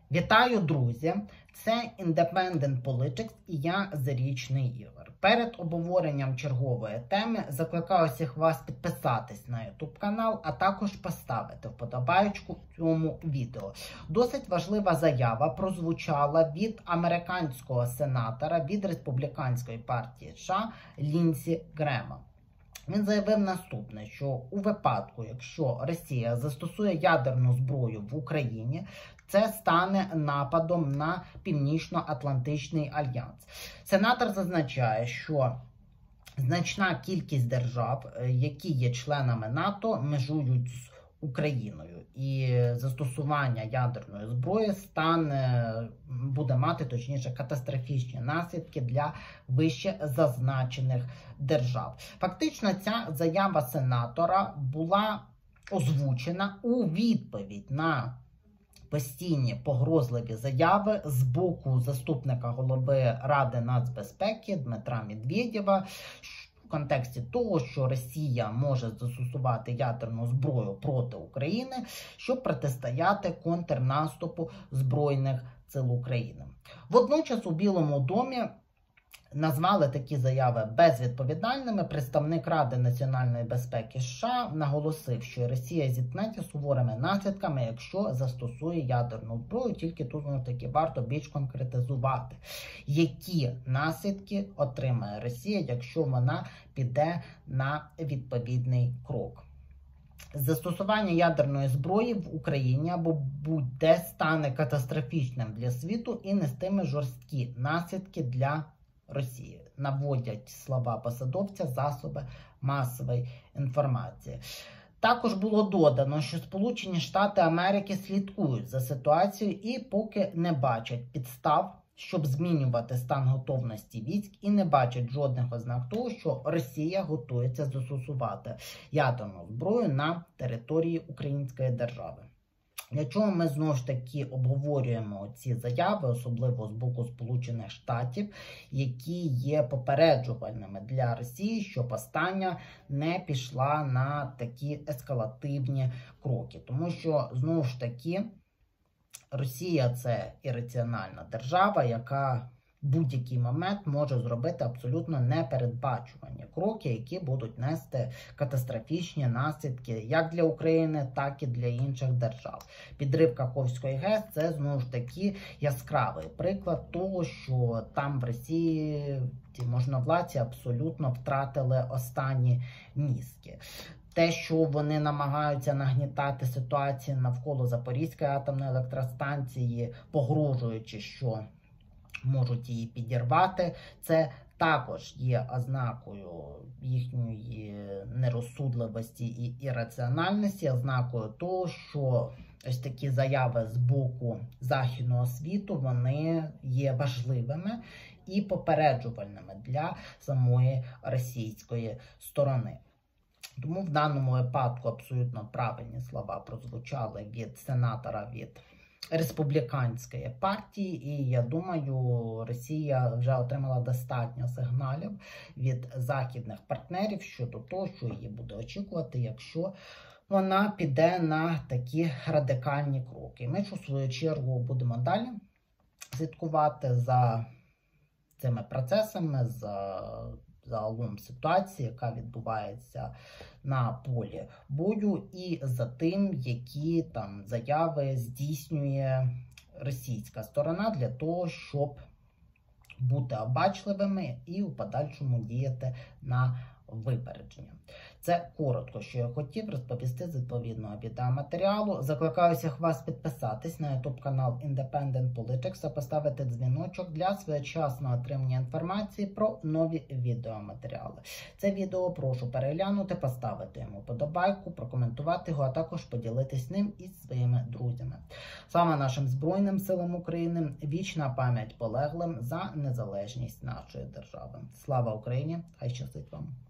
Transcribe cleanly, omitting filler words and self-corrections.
Вітаю, друзі! Це Independent Politics і я Зарічний Ігор. Перед обговоренням чергової теми закликаю всіх вас підписатись на YouTube канал, а також поставити вподобайку цьому відео. Досить важлива заява прозвучала від американського сенатора від республіканської партії США Лінсі Грема. Він заявив наступне, що у випадку, якщо Росія застосує ядерну зброю в Україні, це стане нападом на Північно-Атлантичний альянс. Сенатор зазначає, що значна кількість держав, які є членами НАТО, межують з Україною. І застосування ядерної зброї буде мати, точніше, катастрофічні наслідки для вище зазначених держав. Фактично, ця заява сенатора була озвучена у відповідь на постійні погрозливі заяви з боку заступника голови Ради нацбезпеки Дмитра Медведєва в контексті того, що Росія може застосувати ядерну зброю проти України, щоб протистояти контрнаступу Збройних сил України. Водночас у Білому домі назвали такі заяви безвідповідальними. Представник Ради національної безпеки США наголосив, що Росія зіткнеться з суворими наслідками, якщо застосує ядерну зброю. Тільки тут таки варто більш конкретизувати, які наслідки отримає Росія, якщо вона піде на відповідний крок. Застосування ядерної зброї в Україні або будь-де стане катастрофічним для світу і нестиме жорсткі наслідки для Росії, наводять слова посадовця засоби масової інформації. Також було додано, що Сполучені Штати Америки слідкують за ситуацією і поки не бачать підстав, щоб змінювати стан готовності військ, і не бачать жодних ознак того, що Росія готується застосувати ядерну зброю на території Української держави. Для чого ми знову ж таки обговорюємо ці заяви, особливо з боку Сполучених Штатів, які є попереджувальними для Росії, щоб остання не пішла на такі ескалативні кроки. Тому що, знову ж таки, Росія – це ірраціональна держава, яка в будь-який момент може зробити абсолютно непередбачувані кроки, які будуть нести катастрофічні наслідки як для України, так і для інших держав. Підрив Каховської ГЕС – це, знову ж таки, яскравий приклад того, що там в Росії ті можновладці абсолютно втратили останні мізки. Те, що вони намагаються нагнітати ситуацію навколо Запорізької атомної електростанції, погрожуючи, що можуть її підірвати, це також є ознакою їхньої нерозсудливості і ірраціональності, ознакою того, що ось такі заяви з боку західного світу, вони є важливими і попереджувальними для самої російської сторони. Тому в даному випадку абсолютно правильні слова прозвучали від сенатора від республіканської партії, і я думаю, Росія вже отримала достатньо сигналів від західних партнерів щодо того, що її буде очікувати, якщо вона піде на такі радикальні кроки. Ми ж, у свою чергу, будемо далі слідкувати за цими процесами, загалом ситуації, яка відбувається на полі бою, і за тим, які там заяви здійснює російська сторона для того, щоб бути обачливими і у подальшому діяти на випередження. Це коротко, що я хотів розповісти з відповідного відеоматеріалу. Закликаю всіх вас підписатись на YouTube канал Independent Politics та поставити дзвіночок для своєчасного отримання інформації про нові відеоматеріали. Це відео прошу переглянути, поставити йому вподобайку, прокоментувати його, а також поділитись ним із своїми друзями. Слава нашим Збройним силам України, вічна пам'ять полеглим за незалежність нашої держави. Слава Україні, хай щастить вам!